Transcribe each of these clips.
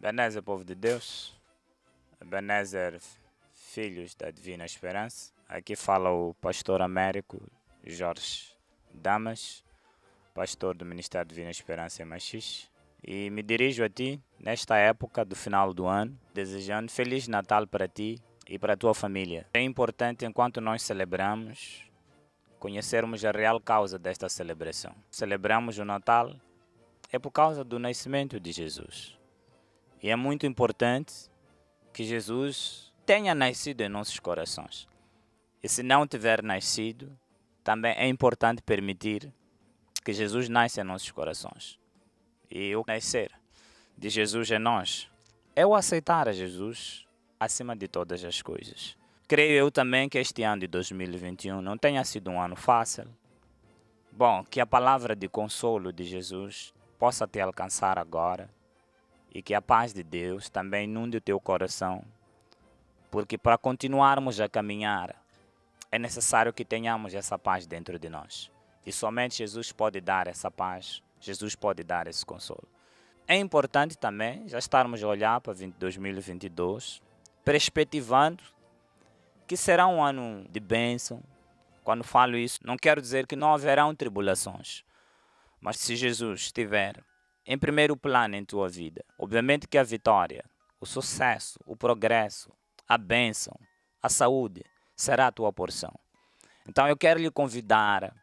Ebenezer, povo de Deus, Ebenezer, filhos da Divina Esperança. Aqui fala o pastor Américo Jorge Damas, pastor do Ministério Divina Esperança em Machixe. E me dirijo a ti nesta época do final do ano, desejando Feliz Natal para ti e para a tua família. É importante, enquanto nós celebramos, conhecermos a real causa desta celebração. Celebramos o Natal é por causa do nascimento de Jesus. E é muito importante que Jesus tenha nascido em nossos corações. E se não tiver nascido, também é importante permitir que Jesus nasça em nossos corações. E o nascer de Jesus em nós é o aceitar a Jesus acima de todas as coisas. Creio eu também que este ano de 2021 não tenha sido um ano fácil. Bom, que a palavra de consolo de Jesus possa te alcançar agora e que a paz de Deus também inunde o teu coração, porque para continuarmos a caminhar é necessário que tenhamos essa paz dentro de nós. E somente Jesus pode dar essa paz, Jesus pode dar esse consolo. É importante também já estarmos a olhar para 2022, perspectivando que será um ano de bênção. Quando falo isso, não quero dizer que não haverão tribulações, mas se Jesus estiver em primeiro plano em tua vida, obviamente que a vitória, o sucesso, o progresso, a bênção, a saúde será a tua porção. Então eu quero lhe convidar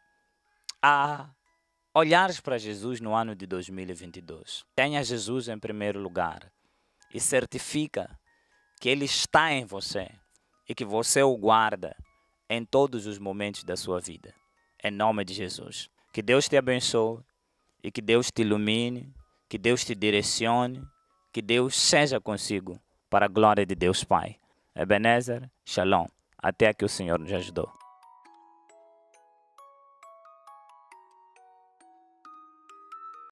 a olhares para Jesus no ano de 2022. Tenha Jesus em primeiro lugar e certifica que Ele está em você e que você o guarda em todos os momentos da sua vida. Em nome de Jesus. Que Deus te abençoe e que Deus te ilumine, que Deus te direcione, que Deus seja consigo para a glória de Deus Pai. Ebenezer, Shalom. Até que o Senhor nos ajudou.